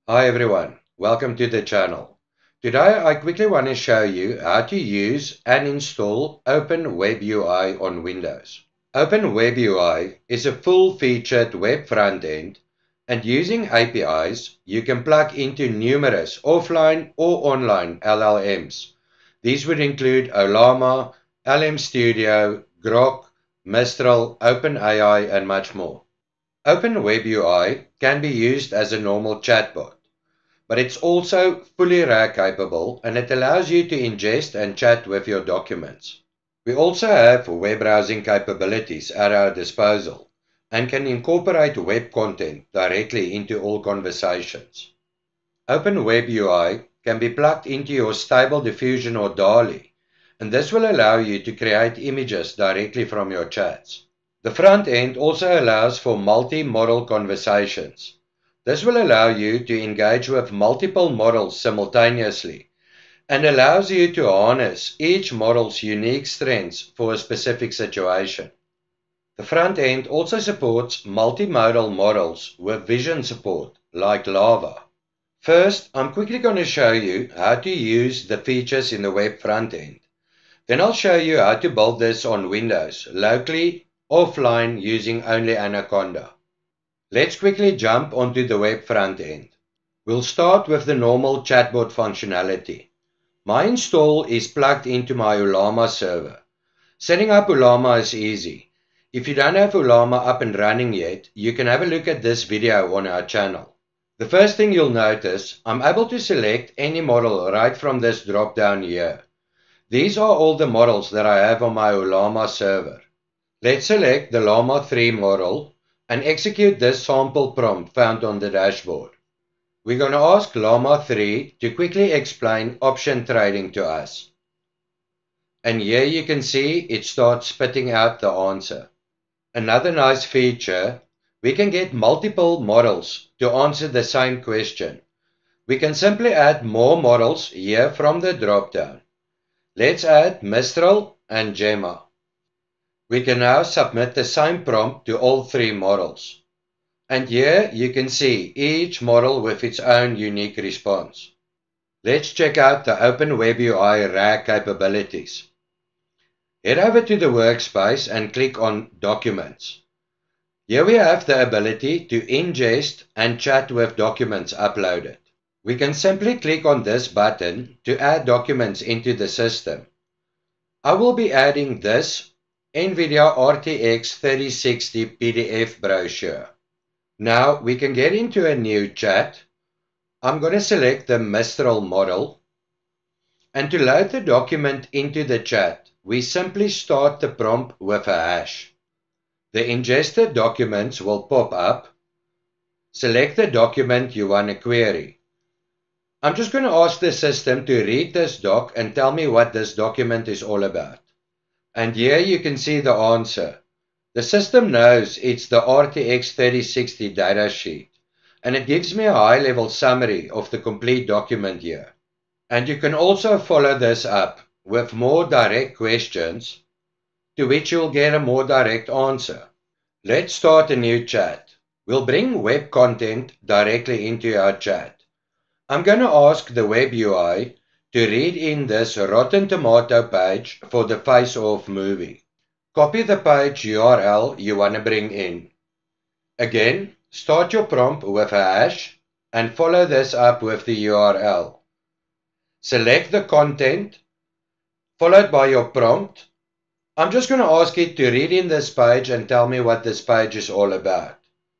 Hi everyone, welcome to the channel. Today I quickly want to show you how to use and install Open WebUI on Windows. Open WebUI is a full-featured web front-end, and using APIs you can plug into numerous offline or online LLMs. These would include Ollama, LM Studio, Grok, Mistral, OpenAI and much more. Open WebUI can be used as a normal chatbot, but it's also fully RAG capable and it allows you to ingest and chat with your documents. We also have web browsing capabilities at our disposal and can incorporate web content directly into all conversations. Open WebUI can be plugged into your Stable Diffusion or DALL-E, and this will allow you to create images directly from your chats. The front end also allows for multimodal conversations. This will allow you to engage with multiple models simultaneously and allows you to harness each model's unique strengths for a specific situation. The front end also supports multimodal models with vision support like Lava. First, I'm quickly going to show you how to use the features in the web front end. Then I'll show you how to build this on Windows locally, offline using only Anaconda. Let's quickly jump onto the web front end. We'll start with the normal chatbot functionality. My install is plugged into my Ollama server. Setting up Ollama is easy. If you don't have Ollama up and running yet, you can have a look at this video on our channel. The first thing you'll notice, I'm able to select any model right from this drop down here. These are all the models that I have on my Ollama server. Let's select the Llama 3 model and execute this sample prompt found on the dashboard. We're going to ask Llama 3 to quickly explain option trading to us. And here you can see it starts spitting out the answer. Another nice feature, we can get multiple models to answer the same question. We can simply add more models here from the drop-down. Let's add Mistral and Gemma. We can now submit the same prompt to all three models. And here you can see each model with its own unique response. Let's check out the Open WebUI RAG capabilities. Head over to the workspace and click on Documents. Here we have the ability to ingest and chat with documents uploaded. We can simply click on this button to add documents into the system. I will be adding this NVIDIA RTX 3060 PDF brochure. Now we can get into a new chat. I'm going to select the Mistral model. And to load the document into the chat, we simply start the prompt with a hash. The ingested documents will pop up. Select the document you want to query. I'm just going to ask the system to read this doc and tell me what this document is all about. And here you can see the answer. The system knows it's the RTX 3060 datasheet, and it gives me a high-level summary of the complete document here. And you can also follow this up with more direct questions to which you'll get a more direct answer. Let's start a new chat. We'll bring web content directly into our chat. I'm going to ask the WebUI to read in this Rotten Tomato page for the Face Off movie. Copy the page URL you want to bring in. Again, start your prompt with a hash and follow this up with the URL. Select the content, followed by your prompt. I'm just going to ask it to read in this page and tell me what this page is all about.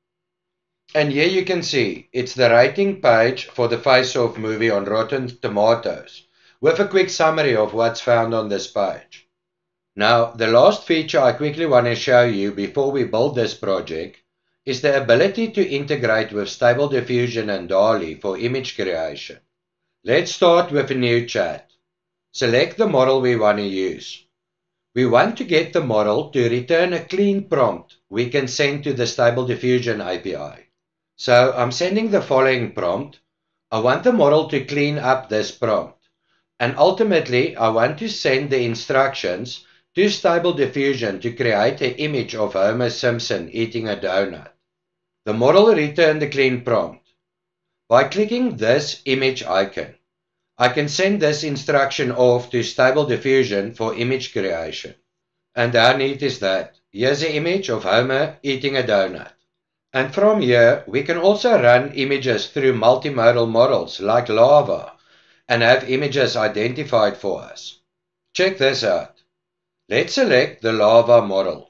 And here you can see, it's the rating page for the Face Off movie on Rotten Tomatoes, with a quick summary of what's found on this page. Now, the last feature I quickly want to show you before we build this project is the ability to integrate with Stable Diffusion and DALL-E for image creation. Let's start with a new chat. Select the model we want to use. We want to get the model to return a clean prompt we can send to the Stable Diffusion API. So I'm sending the following prompt. I want the model to clean up this prompt. And ultimately, I want to send the instructions to Stable Diffusion to create an image of Homer Simpson eating a donut. The model returned the clean prompt. By clicking this image icon, I can send this instruction off to Stable Diffusion for image creation. And how neat is that? Here's an image of Homer eating a donut. And from here, we can also run images through multimodal models like Lava and have images identified for us. Check this out. Let's select the Lava model.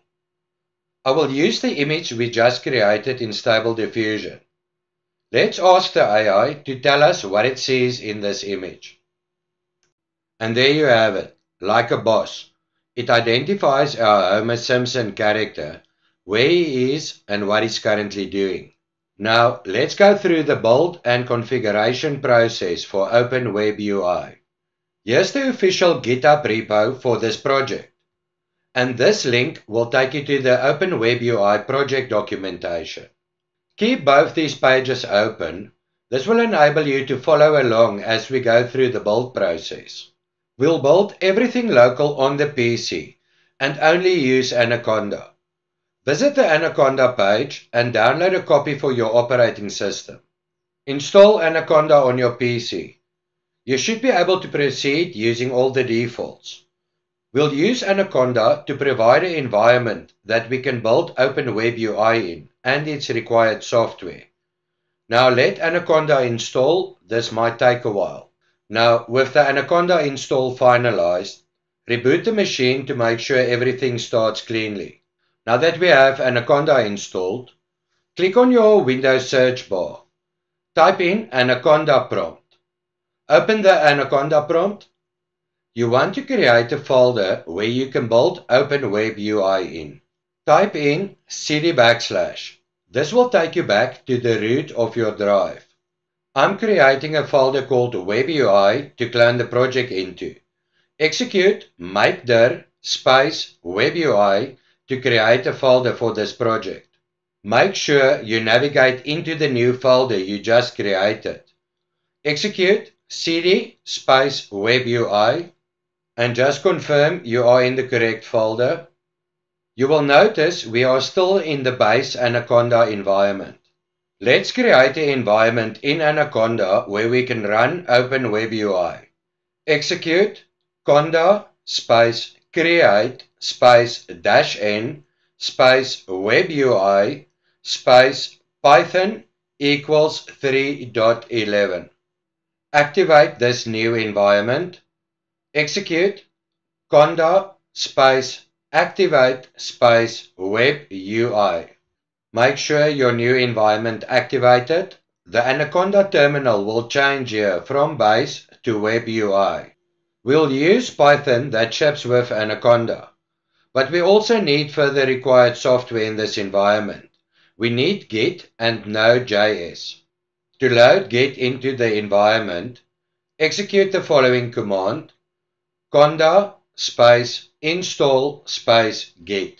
I will use the image we just created in Stable Diffusion. Let's ask the AI to tell us what it sees in this image. And there you have it, like a boss. It identifies our Homer Simpson character, where he is and what he's currently doing. Now, let's go through the build and configuration process for Open WebUI. Here's the official GitHub repo for this project. And this link will take you to the Open WebUI project documentation. Keep both these pages open. This will enable you to follow along as we go through the build process. We'll build everything local on the PC and only use Anaconda. Visit the Anaconda page and download a copy for your operating system. Install Anaconda on your PC. You should be able to proceed using all the defaults. We'll use Anaconda to provide an environment that we can build Open WebUI in and its required software. Now let Anaconda install. This might take a while. Now with the Anaconda install finalized, reboot the machine to make sure everything starts cleanly. Now that we have Anaconda installed, click on your Windows search bar. Type in Anaconda prompt. Open the Anaconda prompt. You want to create a folder where you can build Open WebUI in. Type in cd /. This will take you back to the root of your drive. I'm creating a folder called WebUI to clone the project into. Execute make dir space WebUI to create a folder for this project. Make sure you navigate into the new folder you just created. Execute cd space WebUI and just confirm you are in the correct folder. You will notice we are still in the base Anaconda environment. Let's create an environment in Anaconda where we can run Open WebUI. Execute conda space create space -n space WebUI space Python equals 3.11. Activate this new environment. Execute conda space activate space WebUI. Make sure your new environment activated. The Anaconda terminal will change here from base to WebUI. We'll use Python that ships with Anaconda, but we also need further required software in this environment. We need Git and Node.js. To load Git into the environment, execute the following command: conda space install space git.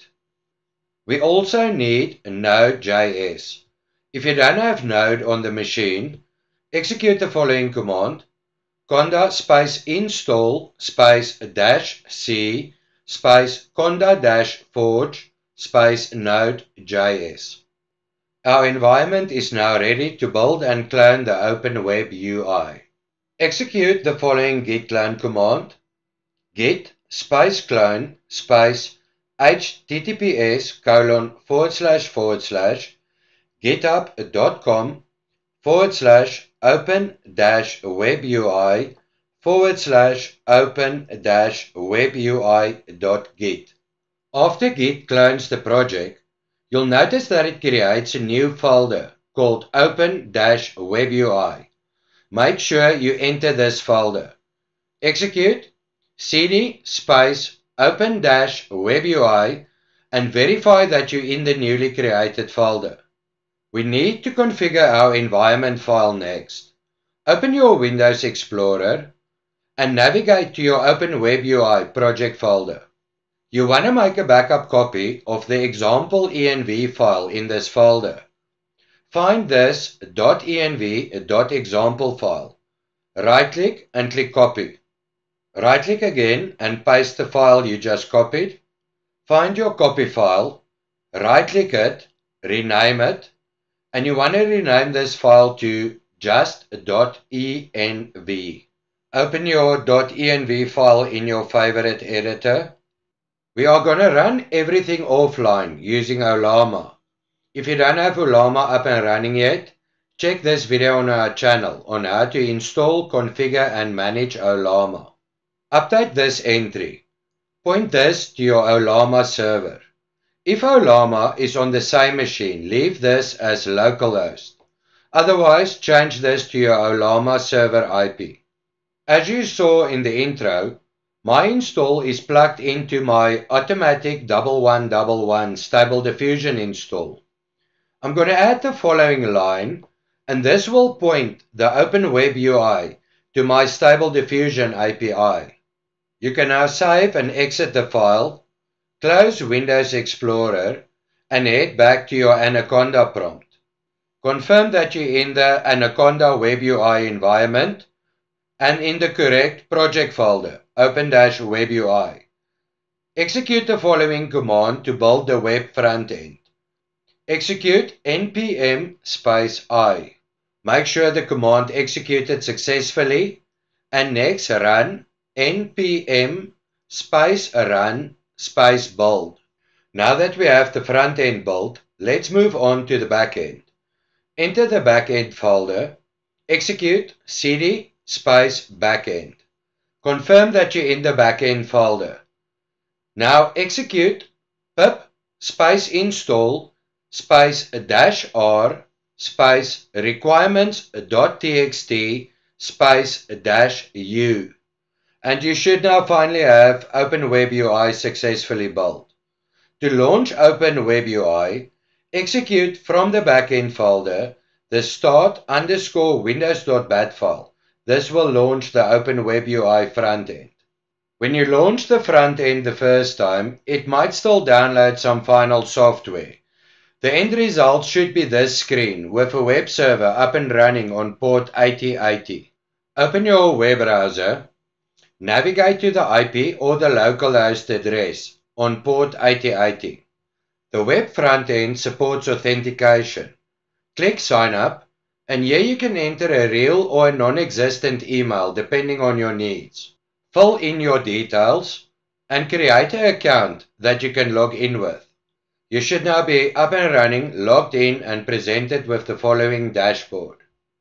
We also need Node.js. If you don't have Node on the machine, execute the following command: conda space install space -c space conda-forge space Node.js. Our environment is now ready to build and clone the Open WebUI. Execute the following git clone command: git space clone space https://github.com/open-webui/open-webui.git. After Git clones the project, you'll notice that it creates a new folder called Open-WebUI. Make sure you enter this folder. Execute cd space Open-WebUI and verify that you're in the newly created folder. We need to configure our environment file next. Open your Windows Explorer and navigate to your Open WebUI project folder. You want to make a backup copy of the example env file in this folder. Find this .env.example file. Right-click and click copy. Right-click again and paste the file you just copied. Find your copy file, right-click it, rename it, and you want to rename this file to just .env. Open your .env file in your favorite editor. We are going to run everything offline using Ollama. If you don't have Ollama up and running yet, check this video on our channel on how to install, configure and manage Ollama. Update this entry. Point this to your Ollama server. If Ollama is on the same machine, leave this as localhost. Otherwise, change this to your Ollama server IP. As you saw in the intro, my install is plugged into my automatic 1111 Stable Diffusion install. I'm going to add the following line, and this will point the Open WebUI to my Stable Diffusion API. You can now save and exit the file, close Windows Explorer, and head back to your Anaconda prompt. Confirm that you're in the Anaconda WebUI environment and in the correct project folder, Open-WebUI. Execute the following command to build the web frontend. Execute npm-i. Make sure the command executed successfully, and next run npm-run-build. Now that we have the front end built, let's move on to the back end. Enter the backend folder, execute cd backend. Confirm that you're in the backend folder. Now execute pip install -r requirements.txt -u. And you should now finally have Open WebUI successfully built. To launch Open WebUI, execute from the backend folder the start_windows.bat file. This will launch the Open WebUI frontend. When you launch the frontend the first time, it might still download some final software. The end result should be this screen with a web server up and running on port 8080. Open your web browser, navigate to the IP or the localhost address on port 8080. The web frontend supports authentication. Click sign up, and here you can enter a real or a non-existent email depending on your needs. Fill in your details and create an account that you can log in with. You should now be up and running, logged in and presented with the following dashboard.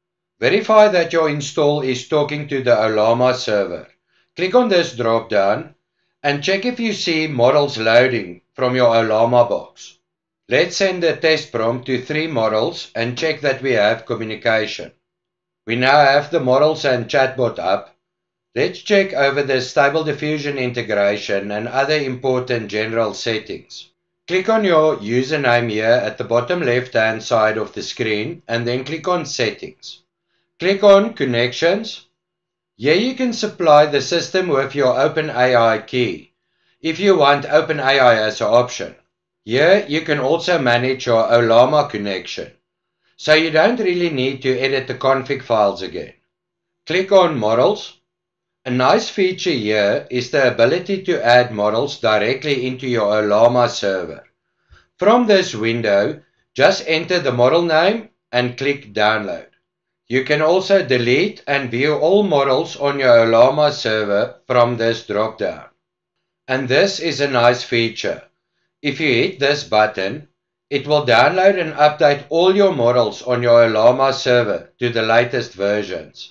Verify that your install is talking to the Ollama server. Click on this drop down and check if you see models loading from your Ollama box. Let's send the test prompt to 3 models and check that we have communication. We now have the models and chatbot up. Let's check over the Stable Diffusion integration and other important general settings. Click on your username here at the bottom left hand side of the screen and then click on Settings. Click on Connections. Here you can supply the system with your OpenAI key if you want OpenAI as an option. Here you can also manage your Ollama connection, so you don't really need to edit the config files again. Click on Models. A nice feature here is the ability to add models directly into your Ollama server. From this window, just enter the model name and click Download. You can also delete and view all models on your Ollama server from this drop-down. And this is a nice feature. If you hit this button, it will download and update all your models on your Ollama server to the latest versions.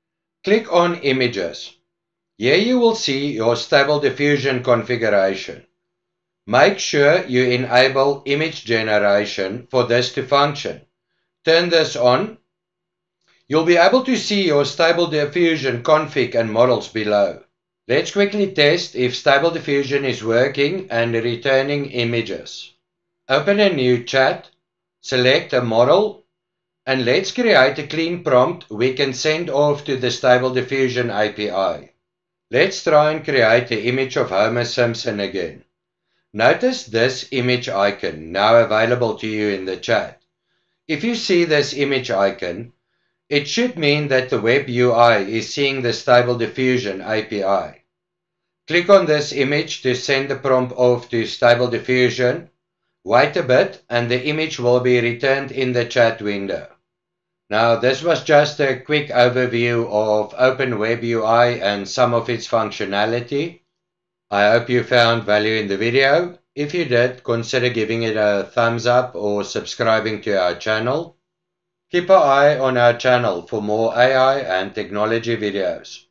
Click on Images. Here you will see your Stable Diffusion configuration. Make sure you enable image generation for this to function. Turn this on. You'll be able to see your Stable Diffusion config and models below. Let's quickly test if Stable Diffusion is working and returning images. Open a new chat, select a model, and let's create a clean prompt we can send off to the Stable Diffusion API. Let's try and create the image of Homer Simpson again. Notice this image icon now available to you in the chat. If you see this image icon, it should mean that the web UI is seeing the Stable Diffusion API. Click on this image to send the prompt off to Stable Diffusion. Wait a bit and the image will be returned in the chat window. Now, this was just a quick overview of Open WebUI and some of its functionality. I hope you found value in the video. If you did, consider giving it a thumbs up or subscribing to our channel. Keep an eye on our channel for more AI and technology videos.